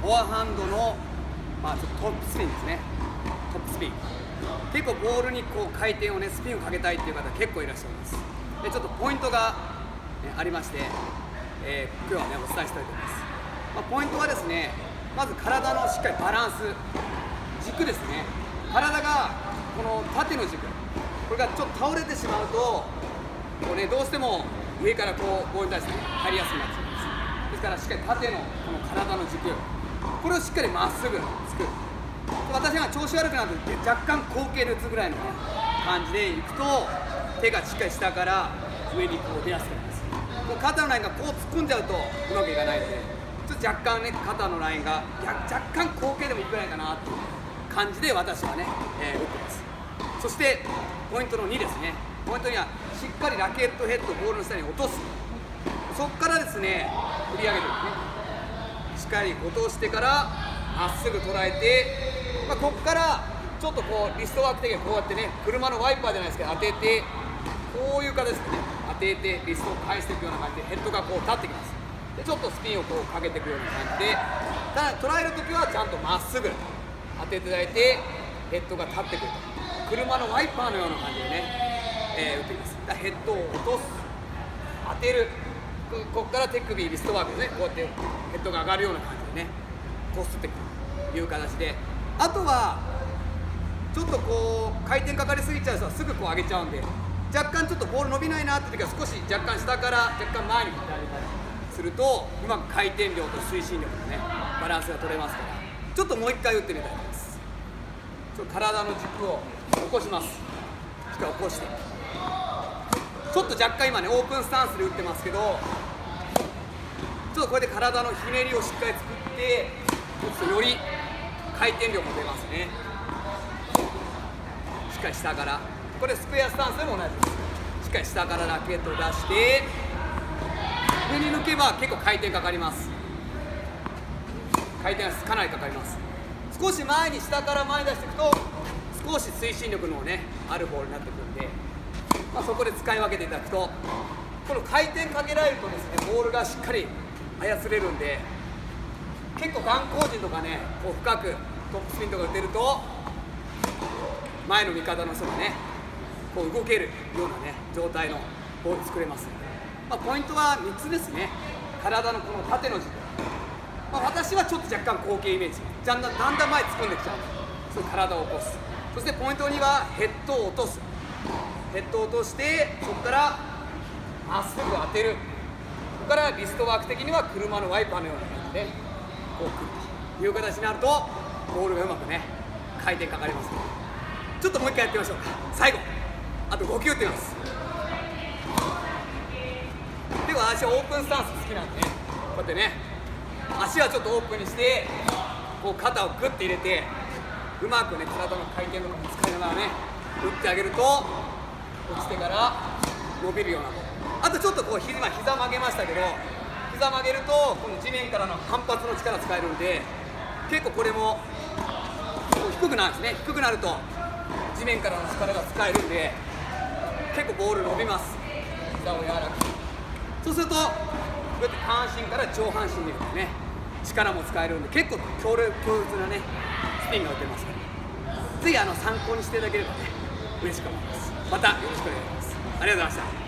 フォアハンドの、ちょっとトップスピンですね。トップスピン。結構ボールにこう回転をね、スピンをかけたいっていう方結構いらっしゃいます。でちょっとポイントが、ありまして、今日はねお伝えしたいと思います。ポイントはですね、まず体のしっかりバランス、軸ですね。体がこの縦の軸、これがちょっと倒れてしまうと、こうね、どうしても上からこうボールに対して、ね、入りやすくなっちゃいます。ですからしっかり縦のこの体の軸、これをしっかりまっすぐつく。私が調子悪くなって若干後傾で打つぐらいの、ね、感じでいくと、手がしっかり下から上にこう出やすくなります。もう肩のラインがこう突っ込んじゃうとうまくいかないので、ちょっと若干ね、肩のラインが若干後傾でもいくらいかなっていう感じで私はね、打ってます。そしてポイントの2ですね。ポイントにはしっかりラケットヘッドをボールの下に落とす。そこからですね、振り上げてね、しっかり落としてからまっすぐ捉えて、ここからちょっとこうリストワーク的にこうやってね、車のワイパーじゃないですけど当てて、こういう形でね、当ててリストを返していくような感じでヘッドがこう立ってきます。でちょっとスピンをこうかけていくような感じで、ただ捉えるときはちゃんとまっすぐ当てていただいて、ヘッドが立ってくると、車のワイパーのような感じでね、打っています。だヘッドを落とす、当てる、ここから手首リストワークですね、こうやってヘッドが上がるような感じでね、こすっていくという形で、あとはちょっとこう回転かかりすぎちゃう人はすぐこう上げちゃうんで、若干ちょっとボール伸びないなって時は少し若干下から若干前に振ってあげたりすると、うまく回転量と推進力のねバランスが取れますから、ちょっともう一回打ってみたいと思います。ちょっと体の軸を起こします。しっかり起こして、ちょっと若干今ねオープンスタンスで打ってますけど、ちょっとこれで体のひねりをしっかり作って、ちょっとより回転量も出ますね。しっかり下から、これスクエアスタンスでも同じです。しっかり下からラケットを出して上に抜けば結構回転かかります。回転がかなりかかります。少し前に下から前に出していくと少し推進力のねあるボールになってくるんで、そこで使い分けていただくと、この回転かけられるとですね、ボールがしっかり操れるんで、結構眼光人とかね、こう深くトップスピンとか打てると前の味方の人がねこう動けるようなね状態のボール作れます。ポイントは3つですね。体のこの縦の軸、私はちょっと若干後傾イメージ、だんだん前突っ込んできちゃう、そういう体を起こす。そしてポイント2はヘッドを落とす。ヘッドを落としてそこからまっすぐ当てる。ここからリストワーク的には車のワイパーのような感じでこう来るという形になると、ボールがうまくね回転かかります。ちょっともう一回やってみましょうか。最後あと5球打ってみます。では私はオープンスタンス好きなんでね、こうやってね足はちょっとオープンにして、こう肩をグッて入れて、うまくね体の回転とかも使いながらね打ってあげると、落ちてから伸びるようなボール。あとちょっとこう膝曲げましたけど、膝曲げるとこの地面からの反発の力使えるんで、結構これもこう低くなるんですね。低くなると地面からの力が使えるんで、結構ボール伸びます。膝を柔らかく、そうするとこうやって下半身から上半身にね力も使えるんで、結構強烈なねスピンが打てますから、ぜひ参考にしていただければね嬉しく思います。またよろしくお願いします。ありがとうございました。